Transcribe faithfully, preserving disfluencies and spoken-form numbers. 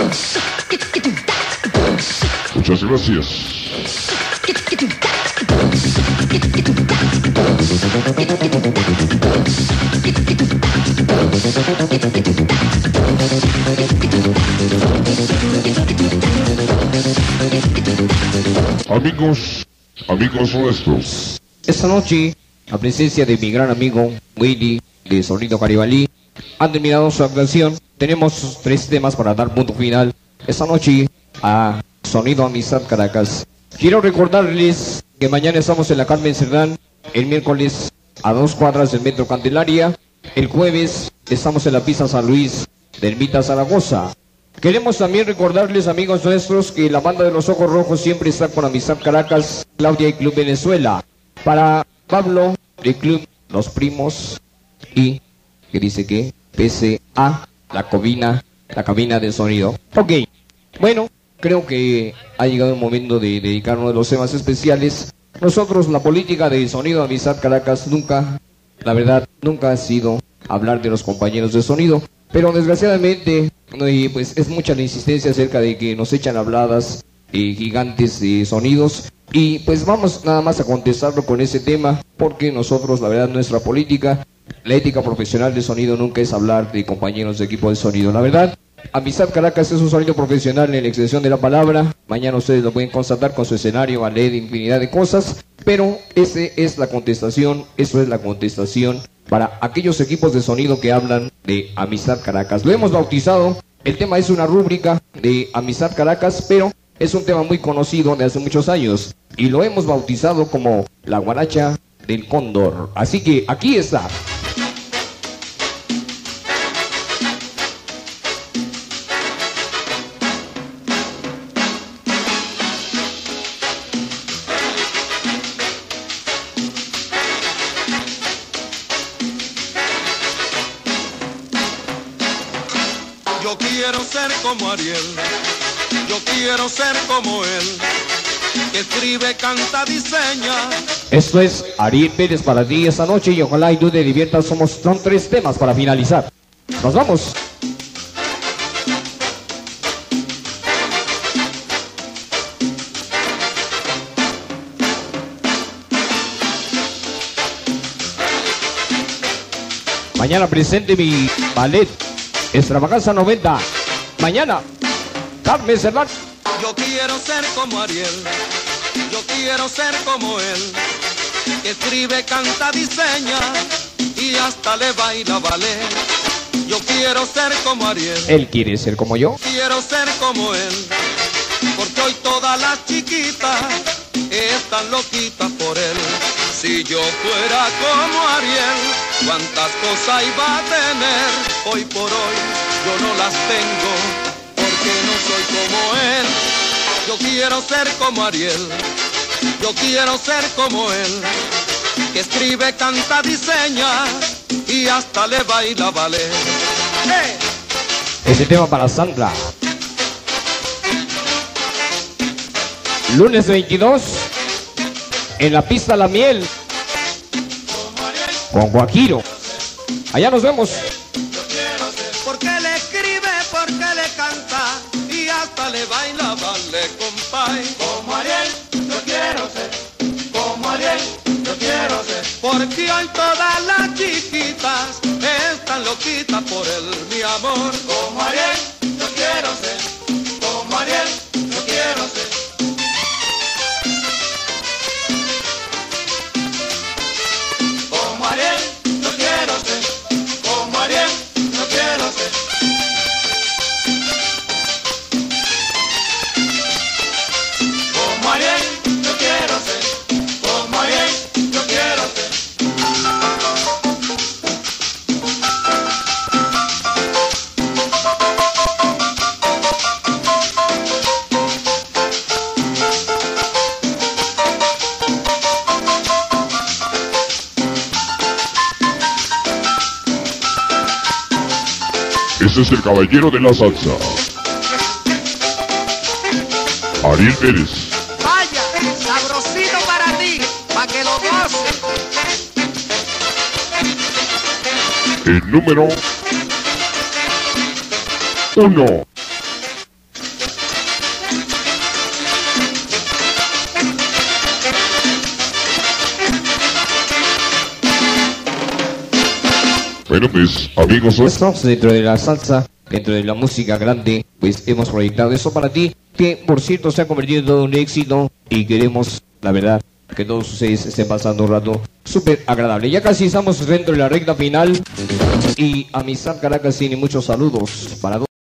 Muchas gracias. Amigos, amigos nuestros. Esta noche, la presencia de mi gran amigo Willy de Sonido Caribalí han terminado su actuación. Tenemos tres temas para dar punto final esta noche a Sonido Amistad Caracas. Quiero recordarles que mañana estamos en la Carmen Cerdán, el miércoles a dos cuadras del Metro Candelaria, el jueves estamos en la pista San Luis del Vita Zaragoza. Queremos también recordarles, amigos nuestros, que la banda de los Ojos Rojos siempre está con Amistad Caracas, Claudia y Club Venezuela. Para Pablo, el Club Los Primos y, que dice que, P C A, la cabina, la cabina de sonido. Ok, bueno, creo que ha llegado el momento de dedicar uno de los temas especiales. Nosotros, la política de Sonido Amistad Caracas, nunca, la verdad, nunca ha sido hablar de los compañeros de sonido. Pero desgraciadamente, eh, pues es mucha la insistencia acerca de que nos echan habladas eh, gigantes de sonidos. Y pues vamos nada más a contestarlo con ese tema, porque nosotros, la verdad, nuestra política, la ética profesional de sonido nunca es hablar de compañeros de equipo de sonido. La verdad, Amistad Caracas es un sonido profesional en la extensión de la palabra. Mañana ustedes lo pueden constatar con su escenario, ballet, infinidad de cosas. Pero esa es la contestación, eso es la contestación para aquellos equipos de sonido que hablan de Amistad Caracas. Lo hemos bautizado, el tema es una rúbrica de Amistad Caracas, pero es un tema muy conocido de hace muchos años. Y lo hemos bautizado como la guaracha del cóndor. Así que aquí está. Yo quiero ser como Ariel, yo quiero ser como él, que escribe, canta, diseña. Esto es Ariel Pérez para ti esta noche y ojalá y tú te diviertas. Somos, son tres temas para finalizar. Nos vamos. Mañana presente mi ballet Extravaganza noventa. Mañana, Carmen Cerdán. Yo quiero ser como Ariel, yo quiero ser como él, que escribe, canta, diseña y hasta le baila ballet. Yo quiero ser como Ariel. Él quiere ser como yo. Quiero ser como él, porque hoy todas las chiquitas están loquitas por él. Si yo fuera como Ariel, cuántas cosas iba a tener. Hoy por hoy yo no las tengo, porque no soy como él. Yo quiero ser como Ariel, yo quiero ser como él, que escribe, canta, diseña y hasta le baila ballet. ¡Hey! Ese tema para Sandra. Lunes veintidós, en la pista La Miel, con Guajiro. Allá nos vemos. Porque le escribe, porque le canta y hasta le baila ballet, compay. Como Ariel, yo quiero ser. Como Ariel, yo quiero ser. Porque hoy todas las chiquitas están loquitas por él, mi amor. Como Ariel, yo quiero ser. Como Ariel, yo quiero ser. Como Ariel, yo quiero ser. Como Ariel, yo quiero ser. Como Ariel, yo quiero ser. Como Ariel, yo quiero ser. Ese es el caballero de la salsa, Ariel Pérez. Vaya, sabrosito para ti, para que lo goces. El número uno. Bueno, pues, amigos, Estamos dentro de la salsa, dentro de la música grande, pues hemos proyectado eso para ti, que por cierto se ha convertido en todo un éxito y queremos, la verdad, que todos ustedes estén pasando un rato súper agradable. Ya casi estamos dentro de la recta final y Amistad Caracas tiene muchos saludos para todos.